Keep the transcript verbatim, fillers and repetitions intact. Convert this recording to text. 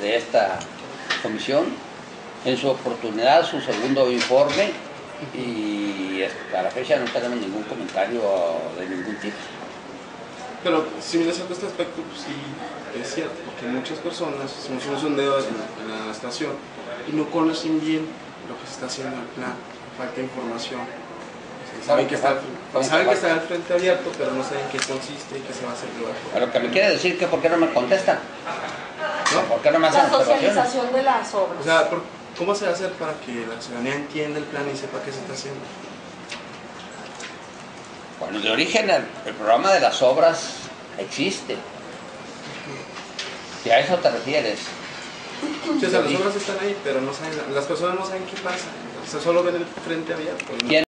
de esta comisión, en su oportunidad su segundo informe, y hasta la fecha no tenemos ningún comentario de ningún tipo. Pero si me cierto este aspecto, pues sí, es cierto, porque muchas personas hacemos un sondeo en, en la estación y no conocen bien lo que se está haciendo en el plan, falta información. Saben que, está, saben que está el frente abierto, pero no saben qué consiste y qué se va a hacer debajo. Pero que me quiere decir que por qué no me contestan, ¿no? ¿Por qué no me hacen la socialización de las obras? O sea, ¿cómo se va a hacer para que la ciudadanía entienda el plan y sepa qué se está haciendo? Bueno, de origen el, el programa de las obras existe. Si a eso te refieres. Sí, o sea, las obras están ahí, pero no saben, las personas no saben qué pasa. O sea, solo ven el frente abierto.